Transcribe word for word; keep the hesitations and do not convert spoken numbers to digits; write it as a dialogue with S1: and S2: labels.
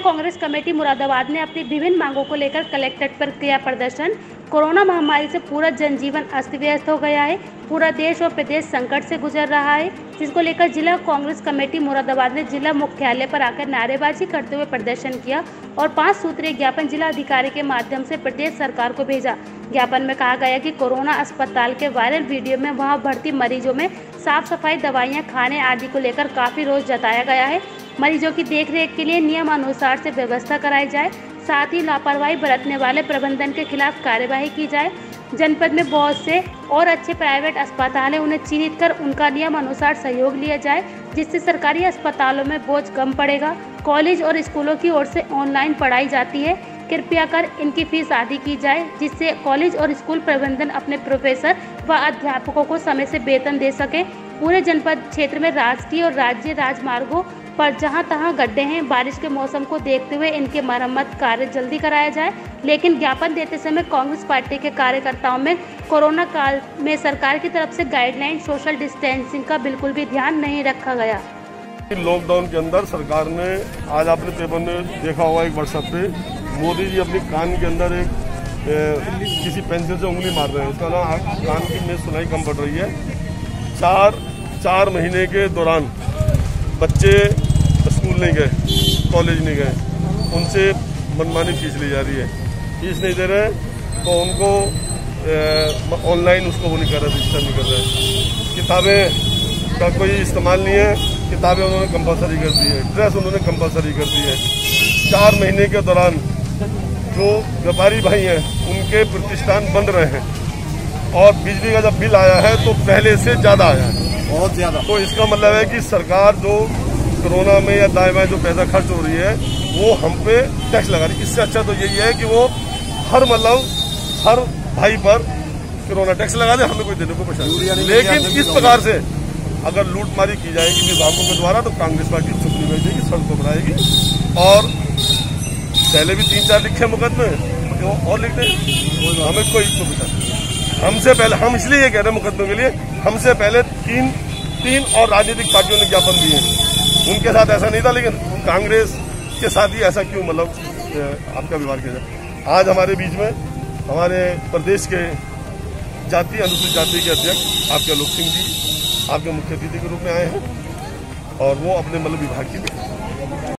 S1: Congress committee Moradabad ने अपनी विभिन्न मांगों को लेकर कलेक्ट्रेट पर किया प्रदर्शन। कोरोना महामारी से पूरा जनजीवन अस्त व्यस्त हो गया है। पूरा देश और प्रदेश संकट से गुजर रहा है, जिसको लेकर जिला कांग्रेस कमेटी मुरादाबाद ने जिला मुख्यालय पर आकर नारेबाजी करते हुए प्रदर्शन किया और पांच सूत्रीय ज्ञापन जिला अधिकारी के माध्यम से प्रदेश सरकार को भेजा। ज्ञापन में कहा गया कि कोरोना अस्पताल के वायरल वीडियो में वहां भर्ती मरीजों में साफ सफाई, दवाइयां, खाने आदि को लेकर काफी रोष जताया गया है। मरीजों की देखरेख के लिए नियमानुसार से व्यवस्था कराई जाए, साथ ही लापरवाही बरतने वाले प्रबंधन के खिलाफ कार्यवाही की जाए। जनपद में बहुत से और अच्छे प्राइवेट अस्पताल हैं, उन्हें चिन्हित कर उनका नियम अनुसार सहयोग लिया जाए, जिससे सरकारी अस्पतालों में बोझ कम पड़ेगा। कॉलेज और स्कूलों की ओर से ऑनलाइन पढ़ाई जाती है, कृपया कर इनकी फीस आदि की जाए, जिससे कॉलेज और स्कूल प्रबंधन अपने प्रोफेसर व अध्यापकों को समय से वेतन दे सके। पूरे जनपद क्षेत्र में राष्ट्रीय और राज्य राजमार्गों पर जहां तहां गड्ढे हैं, बारिश के मौसम को देखते हुए इनके मरम्मत कार्य जल्दी कराया जाए। लेकिन ज्ञापन देते समय कांग्रेस पार्टी के कार्यकर्ताओं में कोरोना काल में सरकार की तरफ से गाइडलाइन सोशल डिस्टेंसिंग का बिल्कुल भी ध्यान नहीं रखा गया।
S2: लॉकडाउन के अंदर सरकार ने, आज आपने पेपर में देखा होगा एक व्हाट्सएप पे, मोदी जी अपनी कान के अंदर एक ए, किसी पेंसिल से उंगली मार रहे हैं। इसका ना कान की में सुनाई कम पड़ रही है। चार चार महीने के दौरान बच्चे स्कूल नहीं गए, कॉलेज नहीं गए, उनसे मनमानी फीस ली जा रही है। फीस नहीं दे रहे तो उनको ऑनलाइन उसको वो नहीं कर रहे, रजिस्टर नहीं कर रहे। किताबें का कोई इस्तेमाल नहीं है, किताबें उन्होंने कंपलसरी कर दी है, ड्रेस उन्होंने कंपलसरी कर दी है। चार महीने के दौरान जो व्यापारी भाई हैं उनके प्रतिष्ठान बंद रहे हैं और बिजली का जब बिल आया है तो पहले से ज़्यादा आया है, बहुत ज़्यादा। तो इसका मतलब है कि सरकार जो कोरोना में या दाएं बाएं जो पैसा खर्च हो रही है वो हम पे टैक्स लगा रही है। इससे अच्छा तो यही है कि वो हर मतलब हर भाई पर कोरोना टैक्स लगा दे, हमें कोई देने को परेशानी। लेकिन इस प्रकार से अगर लूटमारी की जाएगी विभागों के द्वारा तो कांग्रेस पार्टी चुप नहीं बैठेगी, सड़क को बनाएगी। और पहले भी तीन चार लिखे मुकदमे और लिखते हमें कोई परेशानी। हमसे पहले, हम इसलिए ये कह रहे हैं मुकदमे के लिए, हमसे पहले तीन तीन और राजनीतिक पार्टियों ने ज्ञापन दिए, उनके साथ ऐसा नहीं था, लेकिन कांग्रेस के साथ ही ऐसा क्यों मतलब आपका व्यवहार किया जाए। आज हमारे बीच में हमारे प्रदेश के जाति अनुसूचित जाति के अध्यक्ष आपके आलोक सिंह जी आपके मुख्य अतिथि के रूप में आए हैं और वो अपने मतलब विभाग की